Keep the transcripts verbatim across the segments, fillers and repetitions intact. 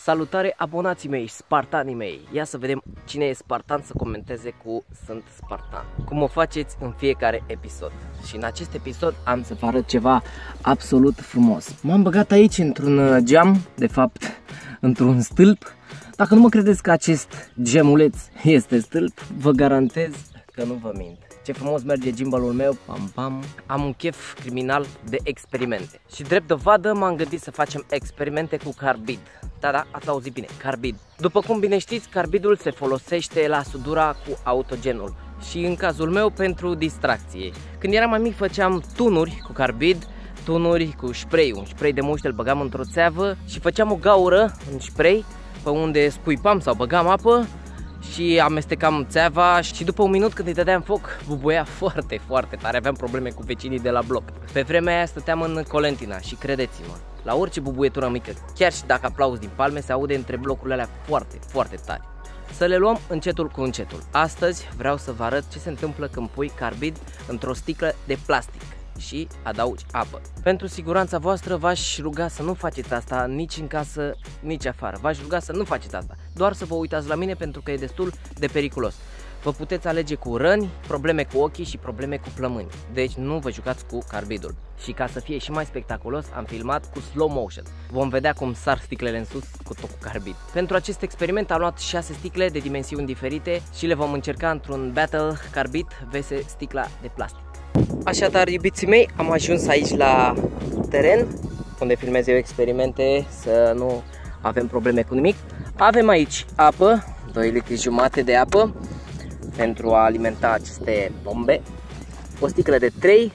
Salutare abonații mei, spartanii mei. Ia să vedem cine e spartan să comenteze cu Sunt Spartan. Cum o faceți în fiecare episod. Și în acest episod am să vă arăt ceva absolut frumos. M-am băgat aici într-un geam, de fapt într-un stâlp. Dacă nu mă credeți că acest gemuleț este stâlp, vă garantez că nu vă mint. Ce frumos merge gimbalul meu, pam pam. Am un chef criminal de experimente. Și drept dovadă m-am gândit să facem experimente cu carbid. Da, da, ați auzit bine, carbid. După cum bine știți, carbidul se folosește la sudura cu autogenul. Și în cazul meu pentru distracție. Când eram mai mic făceam tunuri cu carbid, tunuri cu spray. Un spray de muște îl băgam într-o țeavă și făceam o gaură în spray pe unde scuipam sau băgam apă și amestecam țeava și după un minut când îi dădeam foc, bubuia foarte, foarte tare. Aveam probleme cu vecinii de la bloc. Pe vremea aia stăteam în Colentina și credeți-mă, la orice bubuietură mică, chiar și dacă aplauzi din palme, se aude între blocurile alea foarte, foarte tare. Să le luăm încetul cu încetul. Astăzi vreau să vă arăt ce se întâmplă când pui carbid într-o sticlă de plastic și adaugi apă. Pentru siguranța voastră v-aș ruga să nu faceți asta nici în casă, nici afară. V-aș ruga să nu faceți asta, doar să vă uitați la mine pentru că e destul de periculos. Vă puteți alege cu răni, probleme cu ochii și probleme cu plămâni. Deci nu vă jucați cu carbidul. Și ca să fie și mai spectaculos, am filmat cu slow motion. Vom vedea cum sar sticlele în sus cu tot cu carbid. Pentru acest experiment am luat șase sticle de dimensiuni diferite și le vom încerca într-un battle carbid vs sticla de plastic. Așadar, iubiții mei, am ajuns aici la teren unde filmez eu experimente, să nu avem probleme cu nimic. Avem aici apă, doi litri jumate de apă pentru a alimenta aceste bombe, o sticlă de trei,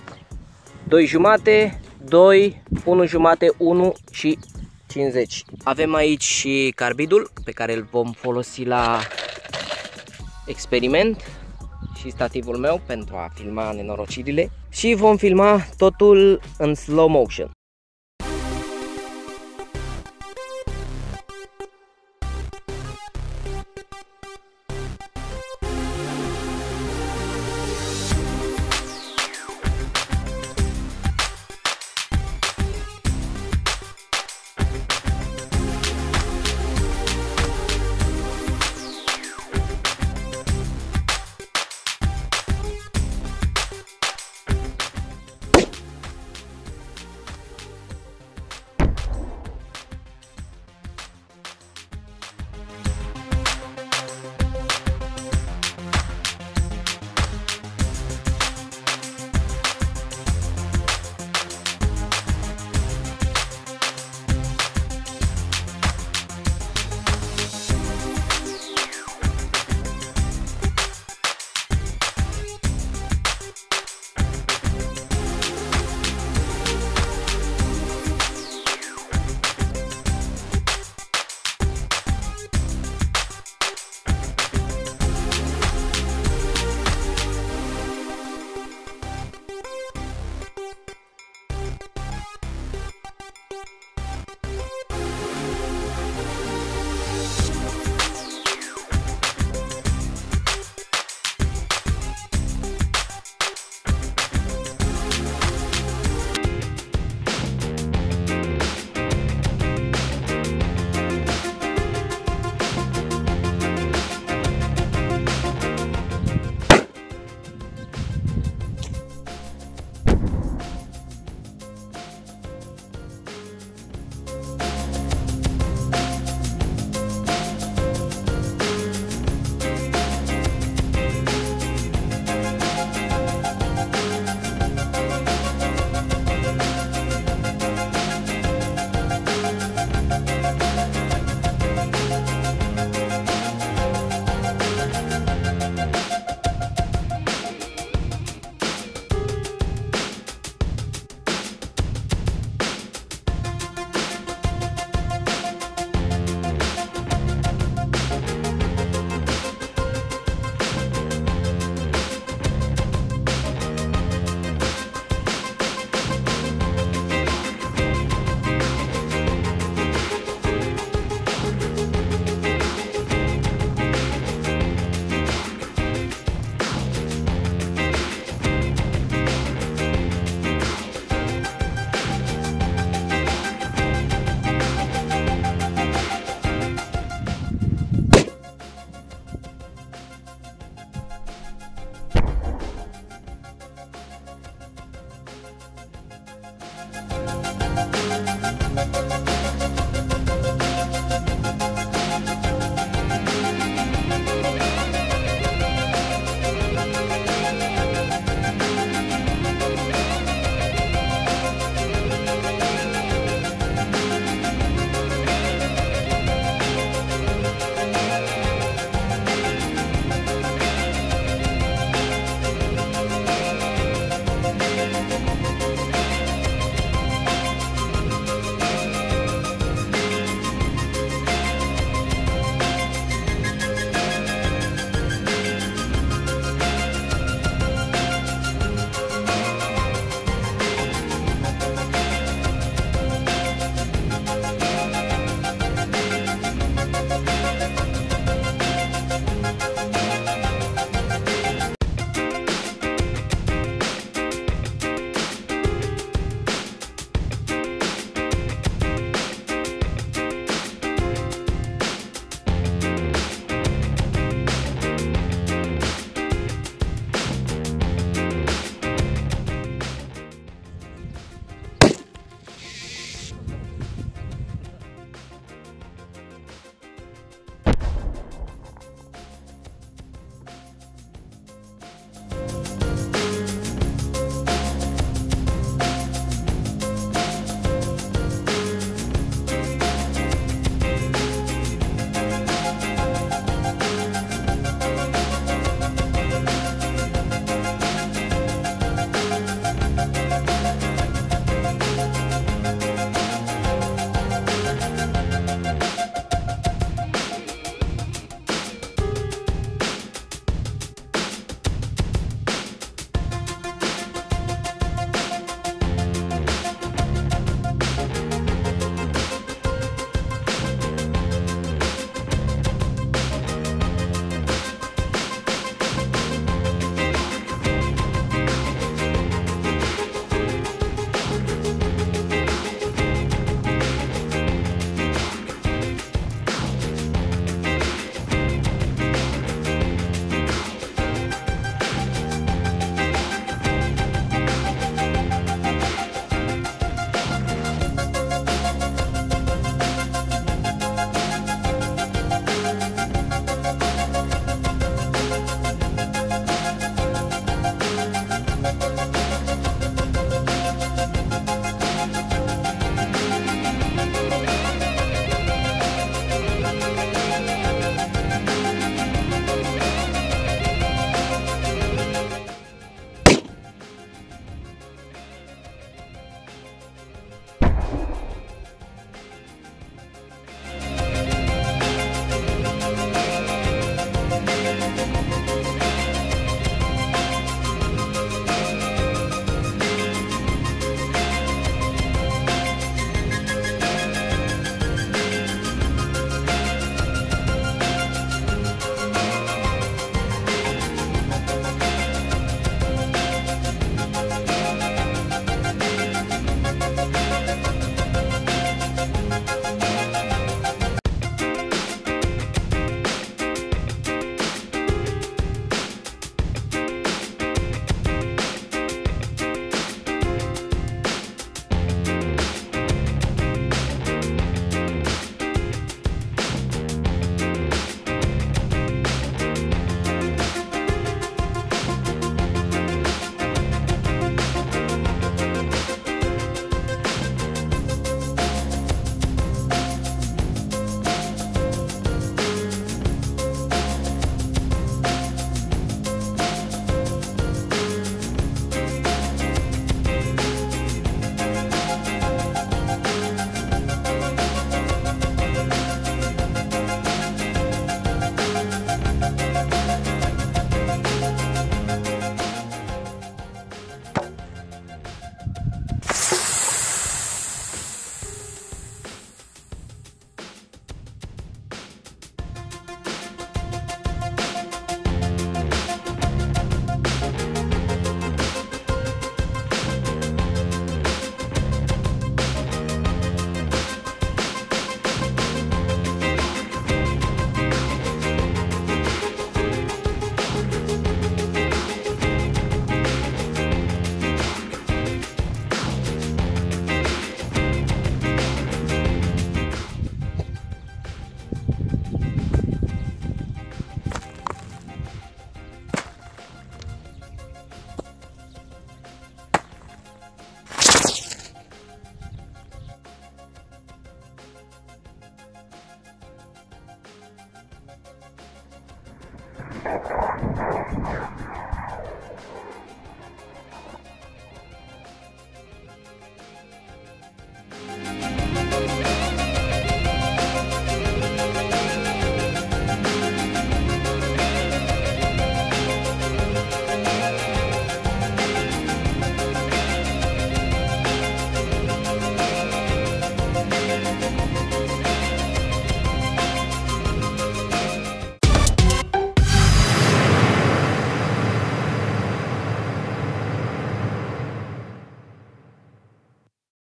doi jumate, doi, unu jumate, unu și cincizeci. Avem aici și carbidul pe care îl vom folosi la experiment și stativul meu pentru a filma nenorocirile și vom filma totul în slow motion.